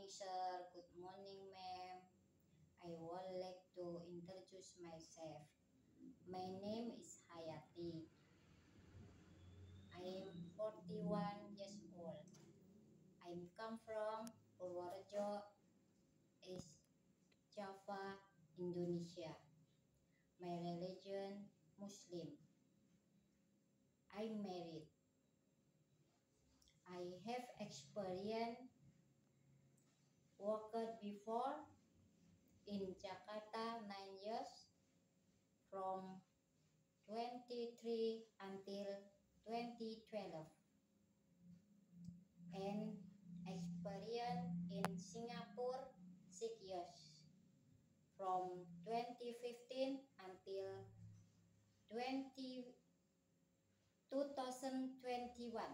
morning, sir. Good morning, ma'am. I would like to introduce myself. My name is Hayati. I am 41 years old. I come from Purworejo, East Java, Indonesia. My religion, Muslim. I'm married. I have experience worked before in Jakarta 9 years from 23 until 2012 and experience in Singapore 6 years from 2015 until 20, 2021.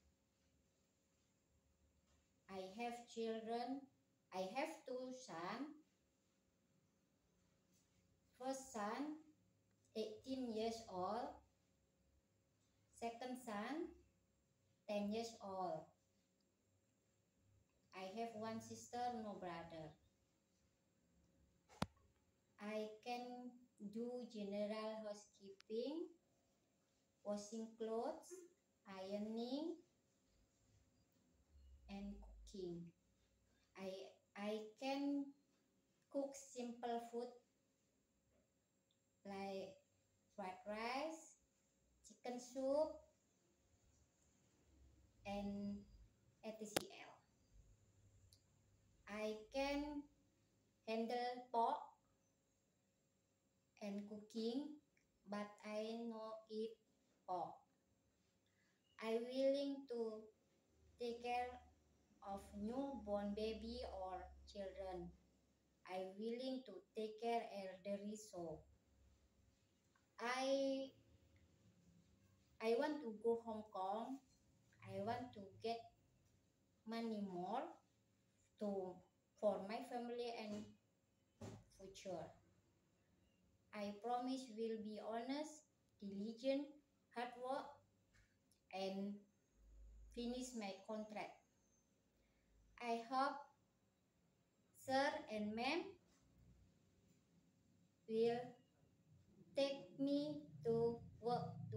I have children. I have two sons. First son 18 years old. Second son 10 years old. I have one sister, no brother. I can do general housekeeping, washing clothes, ironing, and cooking. I can cook simple food like fried rice, chicken soup, and etc. I can handle pork and cooking, but I no eat pork. I willing to take care of newborn baby or children. I willing to take care elderly so I I want to go Hong Kong. I want to get money more to for my family and future. I promise will be honest, diligent, hard work, and finish my contract.